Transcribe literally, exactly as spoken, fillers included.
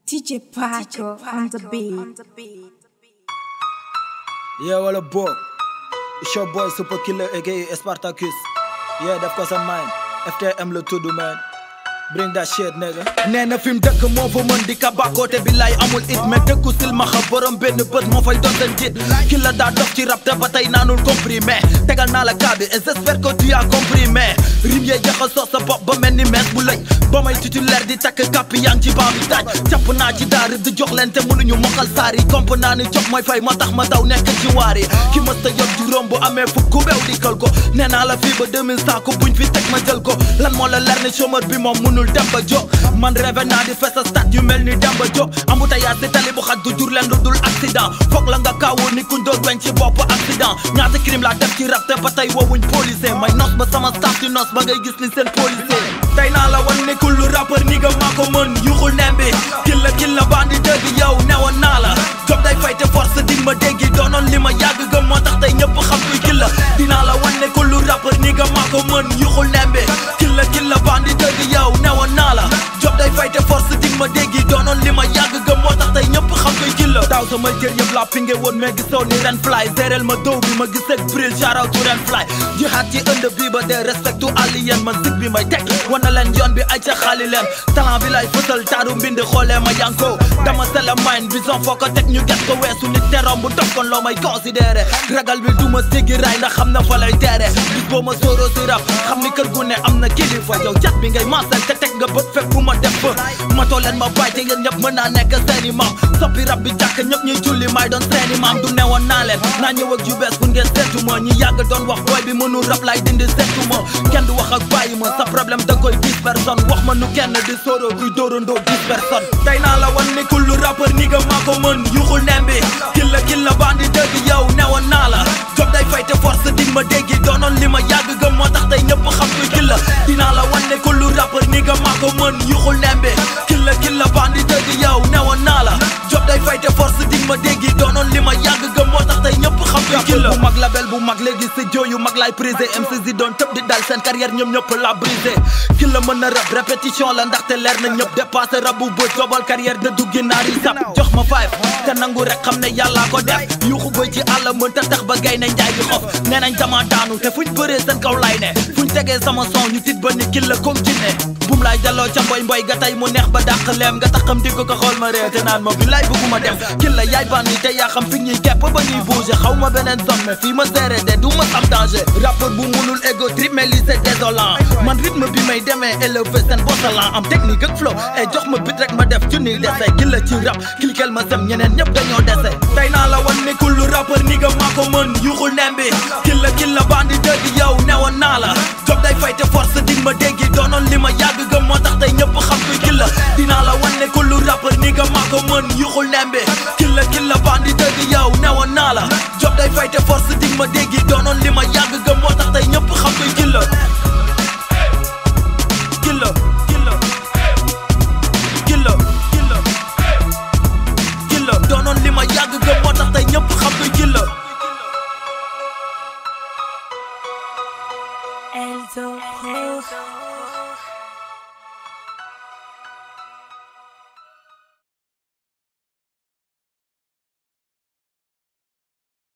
D J Paco on the beat. Yeah, what a boy. It's your boy Super Killer aka Spartacus. Yeah, def ko sa mind. F T M la tudd man. Bring that shit nigga. nee na fi mu dëkk moo fa mën di kabako te billaay amul it mais dëkku silmaxa borom benn bët moo fay doon seen jit ki la daa dof ci rap te ba tey naanul comprimé tegal naa la kaa bi et j'espère que tu as compris mais rim yee jaxasoo sa bopp ba mel ni mees bu lëj ba may titulaire di takk kàpp yaa ngi ci baa bi daaj jàpp naa ci daar di jox leen te mënuñu mokkal saar yi komp naa ni jox mooy fay ma tax ma daw nekk ci waar yi ki mës ta yor juróom bu amee fukk beew dikkal ko nee naa la fii ba deux mille cent ko buñ fi teg ma jël ko lan moo la leer ni chômeur bi moom mënul dem ba jo man rêve naa di fes a stat yu mel ni dem ba jo embouteillage si tali bu xat du jur leen lu dul accident foog la nga kaawoo ni kuñ doon weñ ci bopp accident ñaata crime laa def ci rap te ba tey woowuñ policier may nos ba sama staff di nos ba ngay gis ni seen policier tey naa la wan ni kullu rappeur ni nga maa ko mën yuxul nembi killa killa bandi dëgg yow newoon naa la job day fay te force dig ma déggi doonoon li ma yàgg gëm moo tax tey ñëpp xam kuy killa dinaa la wan ni kullu rappeur ni nga maa ko mën yuxul nembi killa killa bandi dëgg yow newoon naa la job day fay te force dig ma déggi doonoon li ma yàgg gëm moo tax tey ñëpp xam kuy killa daaw sama jër yëpp laa pinge woon mais gisoo ni ren fly zérel ma dow bi ma gis ak bril charaw tu ren fly jihaat ci ënd bi ba dee respectu alien man sig bi may teg wana leen yoon bi ay ca xaali leen talent bi lay fësal taaru mbind xoolee ma yanko dama sela mine vision foo ko teg ñu get ko weesu nit te romb dof kon loo may considéré ragal bi du ma siggi raay ndax xam na fa lay teere bis boo ma sóoroo si rap xam ni kër gu ne am na kilifa yow jat bi ngay maasal te teg nga bët fekk bu ma def ba matoo leen ma bàyyi te yéen ñëpp mën naa nekk seeni maam soppi rap bi jàkk ñëpp ñuy julli may doon seeni maam du newoon naa leen naa ñëw ak ju bees pour ngeen seetu ma ñi yàgg doon wax booy bi mënul rap lay dindi seetu ma kenn du wax ak bàyyi ma sa problème da koy dix personnes wax ma nu kenn di sóoroo kuy dóorandoo dix personnes tey naa la wan ni kullu rappeur ni nga maa ko mën yuxul nembi killa killa bandi dëgg yow newoon naa la job day fay te force dig ma déggi doonoon li ma yàgg gëm moo tax tey ñëpp xam kuy killa dinaa la wan ni kullu rappeur ni nga maa ko mën yuxul nembi killa killa bandi dëgg yow newoon naa la job day fay te force dig ma déggi doonoon li ma yàgg gëm moo tax tey ñëpp xam kuy killa bu mag label bu mag léegi si jooyu mag lay prisé M C Z doon tëb di dal seen carrière ñoom ñëpp la brisé killa mën na rap répétition la ndaxte leer na ñëpp dépassé rap bu bët jobal carrière de du ginnaar yi sap jox ma five te nangu rek xam ne yàllaa ko def yuuxu bëy ci àll mën ta tax ba gay na njaay bi xof nee nañ dama daanu te fuñ bëree seen kaw lay ne fuñ tegee sama son ñu tit ba ni killa comme jinne bum laay delloo ca mboy mboy ga tey mu neex ba dàq leem nga taxam digg ko xool ma ree te naan ma bi lay bëgguma dem killa yaay bandi te yaa xam fi ñuy kepp ba ñuy bouger xaw ma beneen zone mais fii ma seere de du ma am danger rappeur bu munul ego trip mais lii c'est désolant man rythme bi may demee élevé seen bosalan am technique ak flow et jox ma bit rek ma def junni dese killa ci rap kilkel ma sem ñeneen ñëpp dañoo dese tey naa la wan ni kullu rappeur ni nga maa ko mën yuxul nembi killa killa bandi dëgg yow newoon naa la job day fay te force dig ma déggi doonoon li ma yàgg gëm moo tax tey ñëpp xam kuy killa dinaa la wan ni kullu rappeur ni nga maa ko mën yuxul nembi killa killa bandi dëgg yow newoon naa la job day fay te force dig ma déggi doonoon li ma yàgg gëm moo tax tey ñëpp xam kuy killa killa killa killa killa killa doonoon li ma yàgg gëm moo tax tey ñëpp xam kuy killa Elzo Pro.